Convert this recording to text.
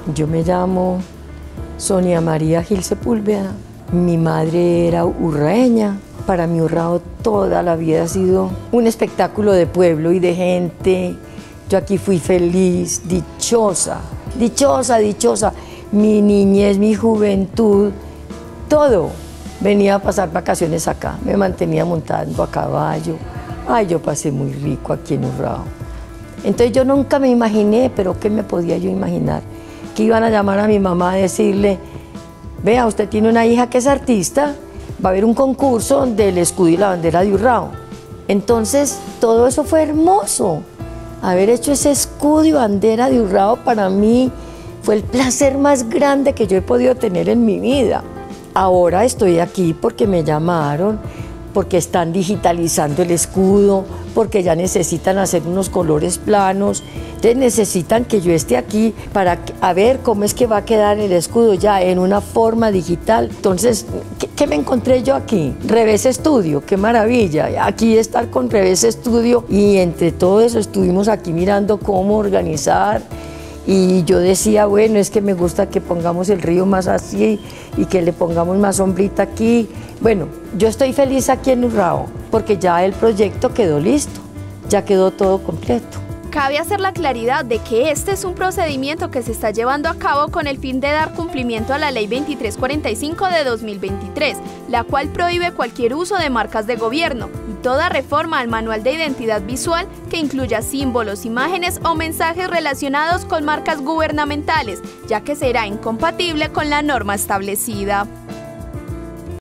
Yo me llamo Sonia María Gil Sepúlveda. Mi madre era urraeña. Para mí Urrao toda la vida ha sido un espectáculo de pueblo y de gente. Yo aquí fui feliz, dichosa, dichosa, dichosa. Mi niñez, mi juventud, todo. Venía a pasar vacaciones acá, me mantenía montando a caballo. Ay, yo pasé muy rico aquí en Urrao. Entonces yo nunca me imaginé, pero ¿qué me podía yo imaginar? Que iban a llamar a mi mamá a decirle, vea, usted tiene una hija que es artista, va a haber un concurso del escudo y la bandera de Urrao. Entonces todo eso fue hermoso. Haber hecho ese escudo y bandera de Urrao para mí fue el placer más grande que yo he podido tener en mi vida. Ahora estoy aquí porque me llamaron, porque están digitalizando el escudo, porque ya necesitan hacer unos colores planos. Entonces necesitan que yo esté aquí para ver cómo es que va a quedar el escudo ya en una forma digital. Entonces, ¿qué me encontré yo aquí? Revés Studio, qué maravilla. Aquí estar con Revés Studio y entre todo eso estuvimos aquí mirando cómo organizar. Y yo decía, bueno, es que me gusta que pongamos el río más así y que le pongamos más sombrita aquí. Bueno, yo estoy feliz aquí en Urrao porque ya el proyecto quedó listo, ya quedó todo completo. Cabe hacer la claridad de que este es un procedimiento que se está llevando a cabo con el fin de dar cumplimiento a la Ley 2345 de 2023, la cual prohíbe cualquier uso de marcas de gobierno y toda reforma al manual de identidad visual que incluya símbolos, imágenes o mensajes relacionados con marcas gubernamentales, ya que será incompatible con la norma establecida.